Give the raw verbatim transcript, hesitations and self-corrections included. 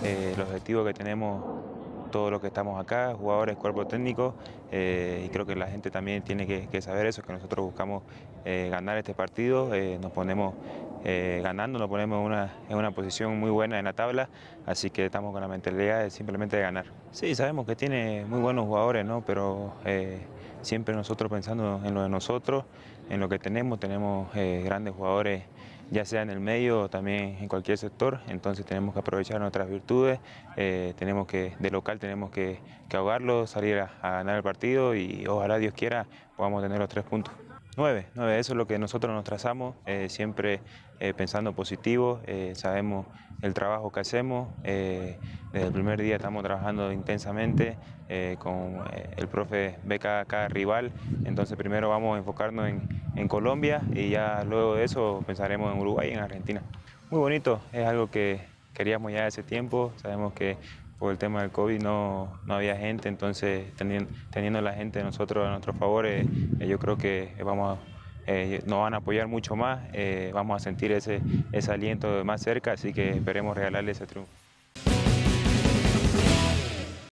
eh, el objetivo que tenemos todos los que estamos acá, jugadores, cuerpo técnico, eh, y creo que la gente también tiene que, que saber eso, que nosotros buscamos eh, ganar este partido, eh, nos ponemos eh, ganando, nos ponemos en una, en una posición muy buena en la tabla, así que estamos con la mentalidad de simplemente de ganar. Sí, sabemos que tiene muy buenos jugadores, ¿no? Pero eh, siempre nosotros pensando en lo de nosotros, en lo que tenemos, tenemos eh, grandes jugadores, ya sea en el medio o también en cualquier sector, entonces tenemos que aprovechar nuestras virtudes, eh, tenemos que, de local tenemos que, que ahogarlo, salir a, a ganar el partido y ojalá Dios quiera podamos tener los tres puntos. Nueve, nueve, eso es lo que nosotros nos trazamos, eh, siempre eh, pensando positivo, eh, sabemos el trabajo que hacemos, eh, desde el primer día estamos trabajando intensamente, eh, con eh, el profe ve cada, cada rival, entonces primero vamos a enfocarnos en, en Colombia y ya luego de eso pensaremos en Uruguay y en Argentina. Muy bonito, es algo que queríamos ya hace tiempo, sabemos que por el tema del COVID no, no había gente, entonces teniendo, teniendo la gente de nosotros a nuestro favor, eh, eh, yo creo que vamos a, eh, nos van a apoyar mucho más, eh, vamos a sentir ese, ese aliento más cerca, así que esperemos regalarle ese triunfo.